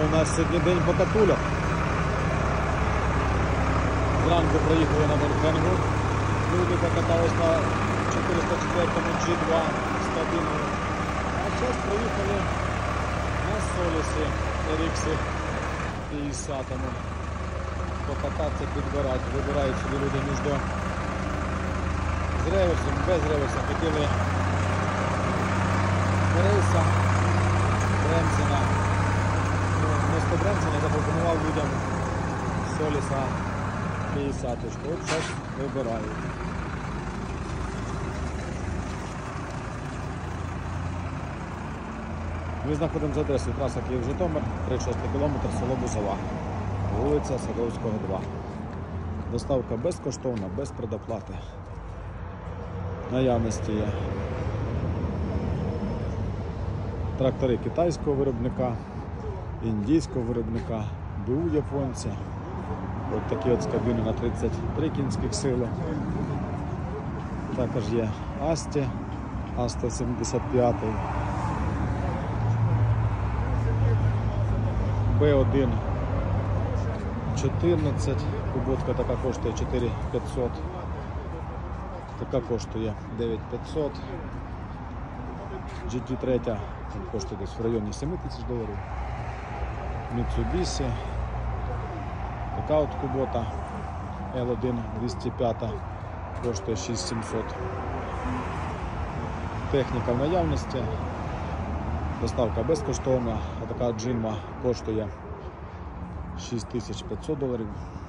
у нас сьогодні день покатульок. Зранку приїхали на Морфенгу. Люди покатались на 404-му G2 з кабіною. А зараз приїхали на Солісі RX 50-му. Покататися, підбирати. Вибирають собі люди між з реверсом, без реверса. Хотіли рейса Бренсена. Вместо Бренсена запропонував людям Соліса 50-ку. От зараз вибирають. Ми знаходимося за адресою траса Київ-Житомир, 36 км, село Бузова, вулиця Садовського, 2. Доставка безкоштовна, без предоплати. Наявності є трактори китайського виробника, індійського виробника, БУ японця. Ось такі от з кабіни на 33 кінських сили. Також є Асті, А175, Б1 14, куботка така коштує 4500, така коштує 9500, GT3 коштує десь в районі 7000 доларів, Mitsubishi, така от кубота L1 205 коштує 6700. Техніка в наявності, доставка безкоштовна, а така джинма коштує 6500 доларів.